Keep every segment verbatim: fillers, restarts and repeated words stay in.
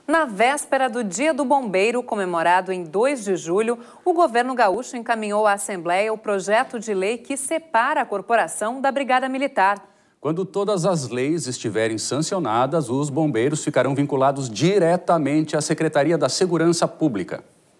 Na véspera do Dia do Bombeiro, comemorado em dois de julho, o governo gaúcho encaminhou à Assembleia o projeto de lei que separa a corporação da Brigada Militar. Quando todas as leis estiverem sancionadas, os bombeiros ficarão vinculados diretamente à Secretaria da Segurança Pública.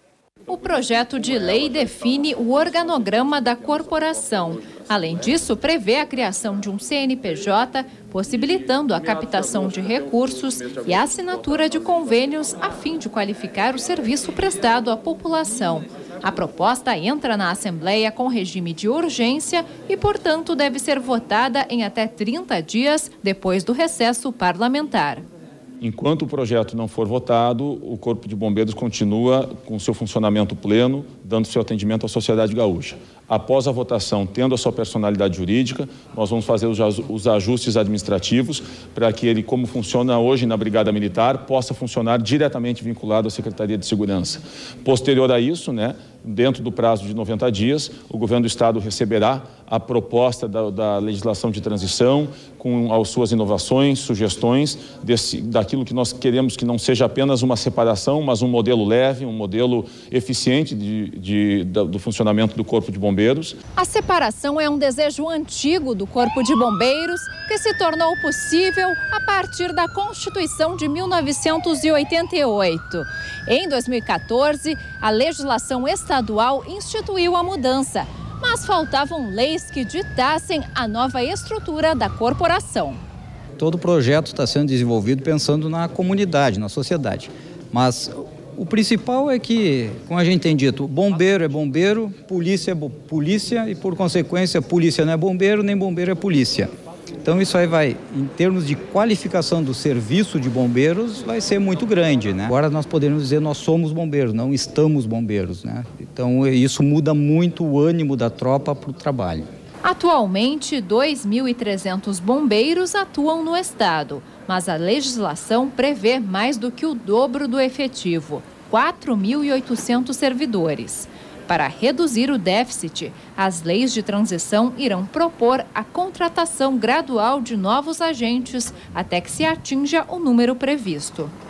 O projeto de lei define o organograma da corporação. Além disso, prevê a criação de um C N P J, possibilitando a captação de recursos e a assinatura de convênios a fim de qualificar o serviço prestado à população. A proposta entra na Assembleia com regime de urgência e, portanto, deve ser votada em até trinta dias depois do recesso parlamentar. Enquanto o projeto não for votado, o Corpo de Bombeiros continua com seu funcionamento pleno, dando seu atendimento à sociedade gaúcha. Após a votação, tendo a sua personalidade jurídica, nós vamos fazer os ajustes administrativos para que ele, como funciona hoje na Brigada Militar, possa funcionar diretamente vinculado à Secretaria de Segurança. Posterior a isso, né, dentro do prazo de noventa dias, o governo do Estado receberá a proposta da, da legislação de transição com as suas inovações, sugestões desse, daquilo que nós queremos que não seja apenas uma separação, mas um modelo leve, um modelo eficiente de, de, da, do funcionamento do Corpo de Bombeiros. A separação é um desejo antigo do Corpo de Bombeiros que se tornou possível a partir da Constituição de mil novecentos e oitenta e oito. Em dois mil e quatorze, a legislação estadual instituiu a mudança, mas faltavam leis que ditassem a nova estrutura da corporação. Todo o projeto está sendo desenvolvido pensando na comunidade, na sociedade. Mas o principal é que, como a gente tem dito, bombeiro é bombeiro, polícia é polícia e, por consequência, polícia não é bombeiro, nem bombeiro é polícia. Então isso aí vai, em termos de qualificação do serviço de bombeiros, vai ser muito grande, né? Agora nós podemos dizer nós somos bombeiros, não estamos bombeiros, né? Então isso muda muito o ânimo da tropa para o trabalho. Atualmente, dois mil e trezentos bombeiros atuam no estado, mas a legislação prevê mais do que o dobro do efetivo, quatro mil e oitocentos servidores. Para reduzir o déficit, as leis de transição irão propor a contratação gradual de novos agentes até que se atinja o número previsto.